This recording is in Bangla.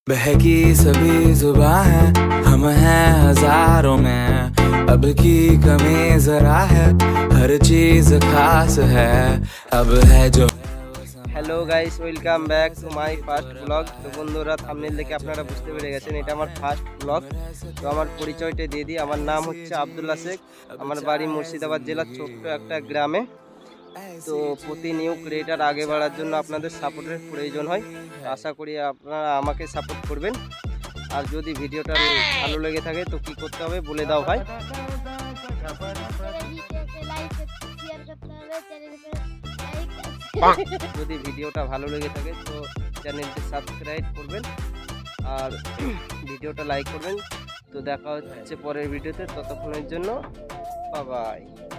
बहकी सभी जुबां है, हम हैं हजारों में। अब की कमी जरा है, हर चीज खास है। अब है जो hello guys, welcome back to my first blog. তো বন্ধুরা, থাম্বনেল দেখে আপনারা বুঝতে পেরে গেছেন এটা আমার ফার্স্ট ব্লগ। তো আমার পরিচয়টা দিয়ে দিই। আমার নাম হচ্ছে আব্দুল্লাহ শেখ। আমার বাড়ি মুর্শিদাবাদ জেলার ছোট্ট একটা গ্রামে। তো প্রতি নিউ ক্রিয়েটার আগে বাড়ার জন্য আপনাদের সাপোর্টের প্রয়োজন হয়। তো আশা করি আপনারা আমাকে সাপোর্ট করবেন। আর যদি ভিডিওটা ভালো লেগে থাকে তো কি করতে হবে বলে দাও ভাই। যদি ভিডিওটা ভালো লেগে থাকে তো চ্যানেলটি সাবস্ক্রাইব করবেন আর ভিডিওটা লাইক করবেন। তো দেখা হচ্ছে পরের ভিডিওতে, ততক্ষণের জন্য বাই বাই।